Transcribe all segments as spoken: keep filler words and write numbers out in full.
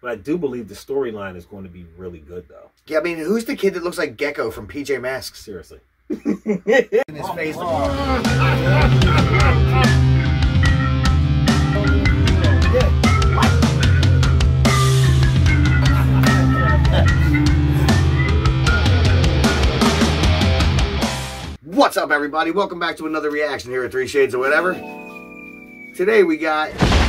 But I do believe the storyline is going to be really good, though. Yeah, I mean, who's the kid that looks like Gecko from P J Masks? Seriously. In his face. What's up, everybody? Welcome back to another reaction here at Three Shades of Whatever. Today we got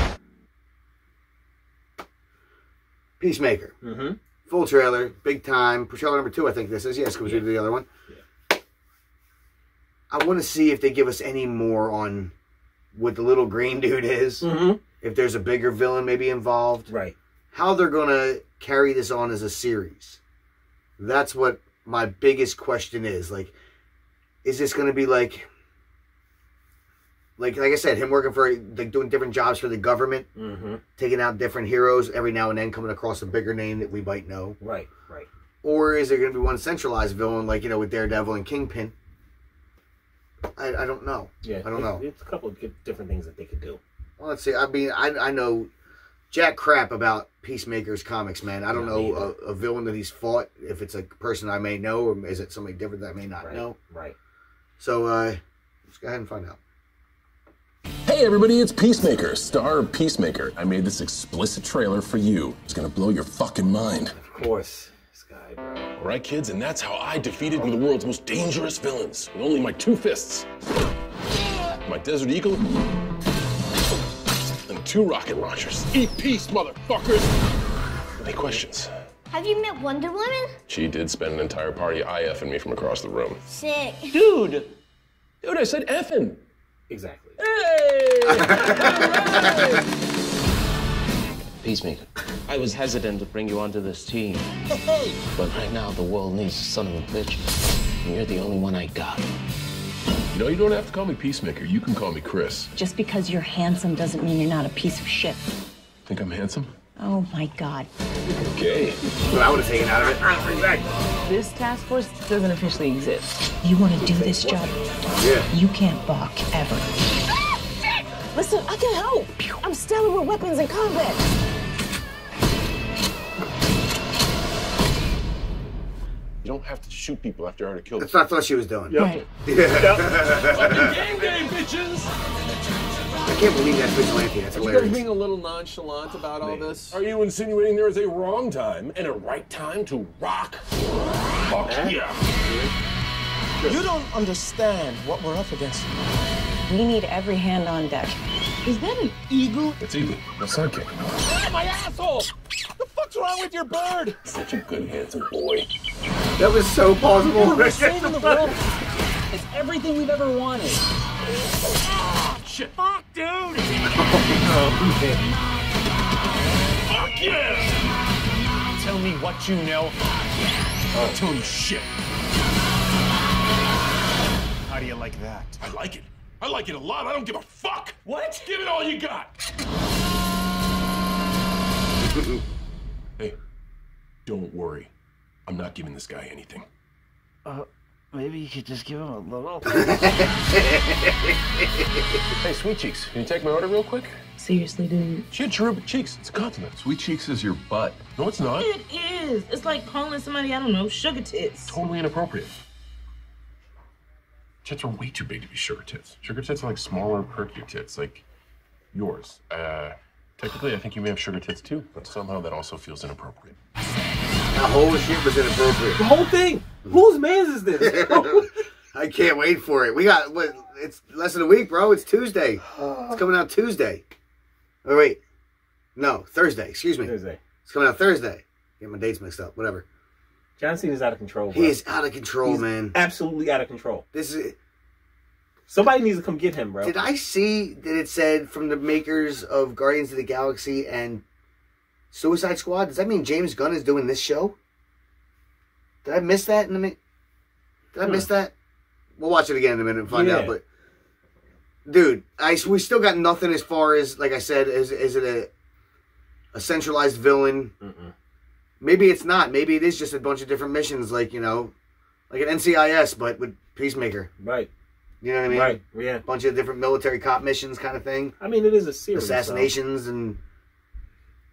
Peacemaker. Mm-hmm. Full trailer, big time. Trailer number two, I think this is. Yes, because we did the other one. Yeah. I want to see if they give us any more on what the little green dude is. Mm-hmm. If there's a bigger villain maybe involved. Right. How they're going to carry this on as a series. That's what my biggest question is. Like, is this going to be like, like, like I said, him working for, like, doing different jobs for the government, mm-hmm. taking out different heroes every now and then, coming across a bigger name that we might know. Right, right. Or is there going to be one centralized villain, like, you know, with Daredevil and Kingpin? I, I don't know. Yeah, I don't know. It's a couple of different things that they could do. Well, let's see. I mean, I, I know jack crap about Peacemaker's comics, man. I don't Not know a, a villain that he's fought, if it's a person I may know, or is it somebody different that I may not right, know. Right. So, uh, let's go ahead and find out. Hey everybody, it's Peacemaker, star of Peacemaker. I made this explicit trailer for you. It's gonna blow your fucking mind. Of course, this guy, bro. All right, kids, and that's how I defeated one of the world's most dangerous villains with only my two fists. My Desert Eagle and two rocket launchers. Eat peace, motherfuckers! Any questions? Have you met Wonder Woman? She did spend an entire party IFing me from across the room. Sick. Dude! Dude, I said effing! Exactly. Hey! Peacemaker, I was hesitant to bring you onto this team. But right now, the world needs a son of a bitch. And you're the only one I got. You know, you don't have to call me Peacemaker. You can call me Chris. Just because you're handsome doesn't mean you're not a piece of shit. Think I'm handsome? Oh my God. Okay. Well, I would have taken out of it. Exactly. This task force doesn't officially exist. You want to do this job? Yeah. You can't balk ever. Listen, I can help. I'm stellar with weapons in combat. You don't have to shoot people after I already killed them. That's what I thought she was doing. Yep. Right. Fucking game game, bitches! I can't believe that's vigilante. That's Are you guys hilarious. being a little nonchalant about all this? Are you insinuating there is a wrong time and a right time to rock? Fuck yeah! You don't understand what we're up against. We need every hand on deck. Is that an eagle? It's Eagle, my sidekick. Ah, my asshole! What the fuck's wrong with your bird? Such a good, handsome boy. That was so plausible. We're saving the world. It's everything we've ever wanted. Ah, shit. Fuck, dude! Oh, Fuck yeah! Tell me what you know. I'll tell you shit. How do you like that? I like it. I like it a lot. I don't give a fuck. What? Give it all you got. Hey, don't worry. I'm not giving this guy anything. Uh, maybe you could just give him a little. Hey, Sweet Cheeks, can you take my order real quick? Seriously, dude. She had cherubic cheeks. It's a compliment. Sweet Cheeks is your butt. No, it's not. It is. It's like calling somebody, I don't know, sugar tits. Totally inappropriate. Tits are way too big to be sugar tits. Sugar tits are like smaller, perkier tits, like yours. Uh, technically, I think you may have sugar tits too, but somehow that also feels inappropriate. That whole shit was inappropriate. the whole thing. Whose man's is this? I can't wait for it. We got, what, it's less than a week, bro. It's Tuesday. It's coming out Tuesday. Oh, wait. No, Thursday. Excuse me. Thursday. It's coming out Thursday. Get my dates mixed up. Whatever. John Cena's out of control, bro. He is out of control, He's man. absolutely out of control. This is... Somebody needs to come get him, bro. Did I see that it said from the makers of Guardians of the Galaxy and Suicide Squad? Does that mean James Gunn is doing this show? Did I miss that in the minute? Did I Hmm. miss that? We'll watch it again in a minute and find Yeah. out. But dude, I we still got nothing as far as, like I said, is is it a a centralized villain? Mm-mm. Maybe it's not. Maybe it is just a bunch of different missions, like, you know, like an N C I S, but with Peacemaker. Right. You know what I mean? Right. Yeah. Bunch of different military cop missions kind of thing. I mean, it is a series. Assassinations so. and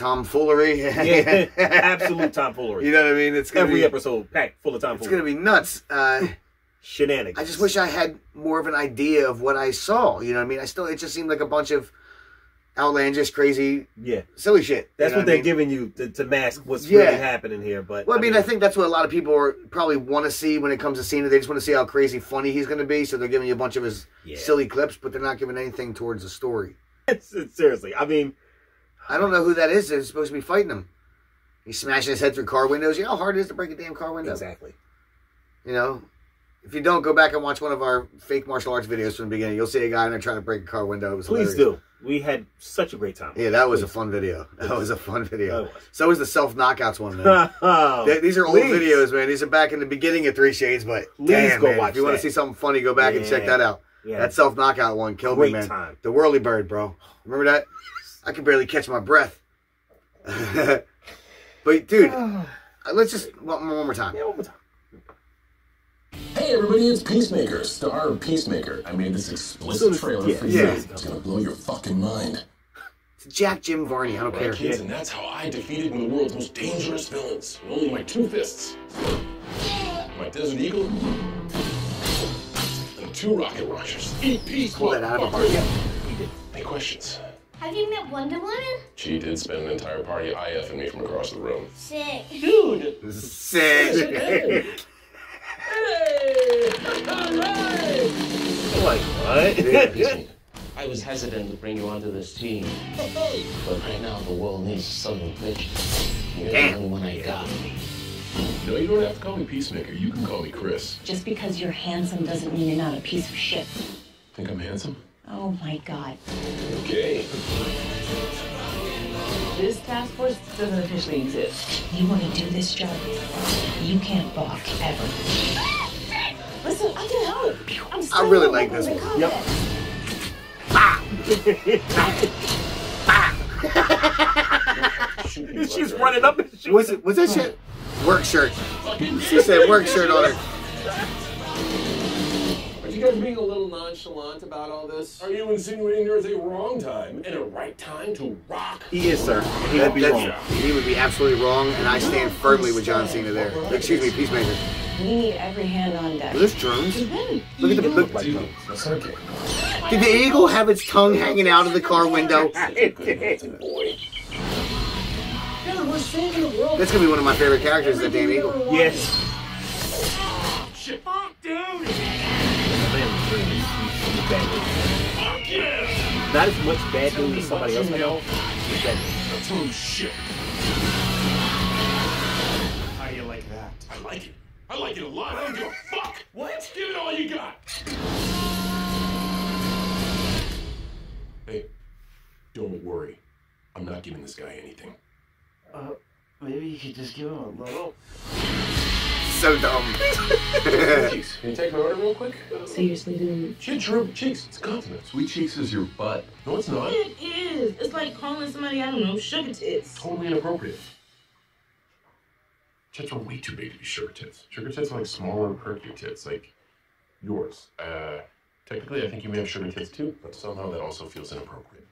tomfoolery. Yeah, absolute tomfoolery. You know what I mean? It's gonna Every be, episode packed full of tomfoolery. It's gonna be nuts. Uh, Shenanigans. I just wish I had more of an idea of what I saw. You know what I mean? I still, it just seemed like a bunch of outlandish, crazy, yeah, silly shit. That's you know what they're I mean? giving you to, to mask what's Yeah. really happening here. But Well, I mean, I think that's what a lot of people are, probably want to see when it comes to Cena. They just want to see how crazy funny he's going to be, so they're giving you a bunch of his Yeah. silly clips, but they're not giving anything towards the story. it's, it's, seriously, I mean, I don't know who that is that's supposed to be fighting him. He's smashing his head through car windows. You know how hard it is to break a damn car window? exactly. You know? If you don't, go back and watch one of our fake martial arts videos from the beginning. You'll see a guy in there trying to break a car window. It was Please hilarious. do. We had such a great time. Yeah, that was Please. a fun video. That was a fun video. That was. So was the self-knockouts one, man. Oh, They- These are old please. videos, man. These are back in the beginning of Three Shades, but Please damn, go man, watch if you want that. to see something funny, go back and check Yeah. that out. Yeah. That self-knockout one killed Great me, man. time. The Whirly Bird, bro. Remember that? I could barely catch my breath. But, dude, uh, let's just, one, one more time. Yeah, one more time. Hey everybody, it's Peacemaker, star of Peacemaker. I made this explicit trailer yeah, for yeah. you. It's gonna blow your fucking mind. It's Jack Jim Varney. I don't care. Right, kids, and that's how I defeated one of the world's most dangerous villains. With only my two fists. My Desert Eagle. And two rocket launchers. Eat peace, Pull that out of a motherfucker. party. Any questions? Have you met Wonder Woman? She did spend an entire party IFing me from across the room. Sick. Dude! Sick. Hey! Alright! Like, what? Peacemaker, I was hesitant to bring you onto this team, but right now the world needs a son of a bitch. You're the only one I got. No, you don't have to call me Peacemaker. You can call me Chris. Just because you're handsome doesn't mean you're not a piece of shit. Think I'm handsome? Oh my God. Okay. This task force doesn't officially exist. You want to do this job? You can't balk ever. Listen, I can help. I'm I still really in like weapons this and one. combat. She's running up and shooting. What's it? What's that shit? Work shirt. She said work shirt on her. Are you guys being a little nonchalant about all this? Are you insinuating there is a wrong time and a right time to rock? He is, sir. He That, would be that's- wrong. he would be absolutely wrong, and I stand firmly with John Cena there. Excuse me, Peacemaker. We need every hand on deck. Are those drones? Look at the look. Dude, that's okay. Did the eagle have its tongue hanging out of the car window? Boy. Dude, we're saving the world. That's gonna be one of my favorite characters, that damn eagle. Yes. Shit. Fuck, dude! Not as much bad news as somebody else. I know. It's bad news. I'll tell you shit. How do you like that? I like it. I like it a lot. I don't give a fuck. What? Give it all you got. Hey, don't worry. I'm not giving this guy anything. Uh, maybe you could just give him a little. So dumb. Cheeks, can you take my order real quick? Seriously, dude. Shit, droop cheeks. It's a compliment. Sweet cheeks is your butt. No, it's not. It is. It's like calling somebody, I don't know, sugar tits. Totally inappropriate. Tits are way too big to be sugar tits. Sugar tits are like smaller, perky tits, like yours. Uh, technically, I think you may have sugar tits too, but somehow that also feels inappropriate.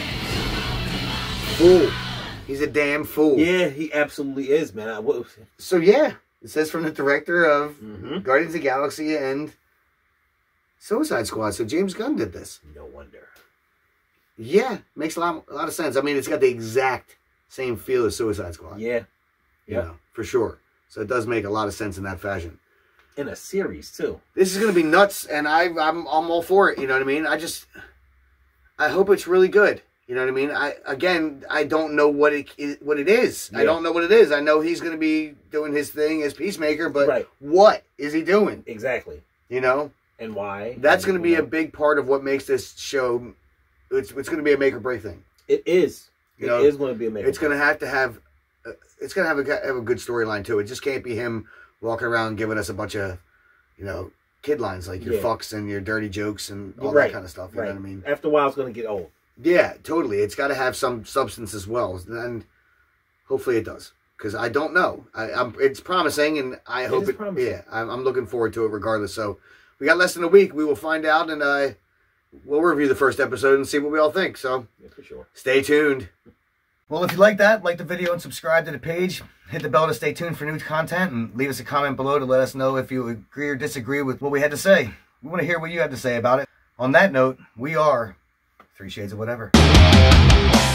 Fool. He's a damn fool. Yeah, he absolutely is, man. I, what, So yeah, it says from the director of Mhm. Guardians of the Galaxy and Suicide Squad. So James Gunn did this. no wonder. Yeah, makes a lot, a lot of sense. I mean, it's got the exact same feel as Suicide Squad. Yeah, you yeah. know, for sure. So it does make a lot of sense in that fashion. In a series too. This is going to be nuts, and I, I'm, I'm all for it. You know what I mean? I just, I hope it's really good. You know what I mean? I again, I don't know what it is, what it is. I Yeah. don't know what it is. I know he's going to be doing his thing as Peacemaker, but Right. what is he doing? Exactly. You know, And why? that's And, going to be you a know, big part of what makes this show. It's it's going to be a make or break thing. It is. You It know, is going to be a make. It's going to have to have, uh, it's going to have a have a good storyline too. It just can't be him walking around giving us a bunch of, you know, kid lines like your Yeah. fucks and your dirty jokes and all Right. that kind of stuff. You right. know what I mean? After a while, it's going to get old. Yeah, totally. It's got to have some substance as well, and hopefully it does. Because I don't know. I, I'm. It's promising, and I hope is it. promising. Yeah, I'm, I'm looking forward to it regardless. So we got less than a week. We will find out, and uh, we'll review the first episode and see what we all think. So Yeah, for sure. stay tuned. Well, if you like that, like the video and subscribe to the page. Hit the bell to stay tuned for new content, and leave us a comment below to let us know if you agree or disagree with what we had to say. We want to hear what you have to say about it. On that note, we are Three Shades of Whatever.